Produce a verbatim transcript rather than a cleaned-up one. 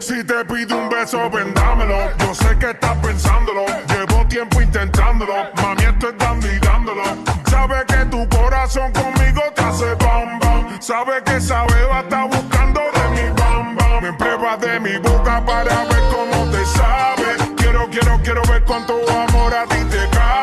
Si te pido un beso, vendámelo. Yo sé que estás pensándolo. Llevo tiempo intentándolo. Mami, esto es dando y dándolo. Sabe que tu corazón conmigo te hace bam bam. Sabe que esa beba está buscando de mi bam bam. Me pruebas de mi boca para ver cómo te sabe. Quiero, quiero, quiero ver cuánto amor a ti te cae.